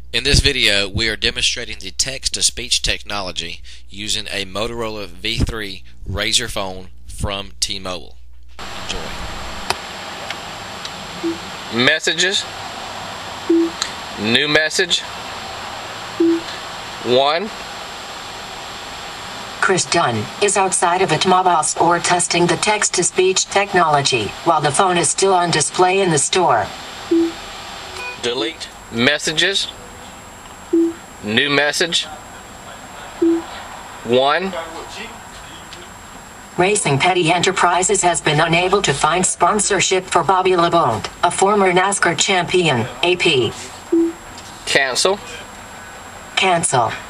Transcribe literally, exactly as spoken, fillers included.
In this video, we are demonstrating the text-to-speech technology using a Motorola V three Razr phone from T-Mobile. Enjoy. Messages. New message. One. Chris Dunn is outside of a T-Mobile store testing the text-to-speech technology while the phone is still on display in the store. Delete. Messages. New message. One. Racing Petty Enterprises has been unable to find sponsorship for Bobby LeBond, a former NASCAR champion. A P. Cancel. Cancel.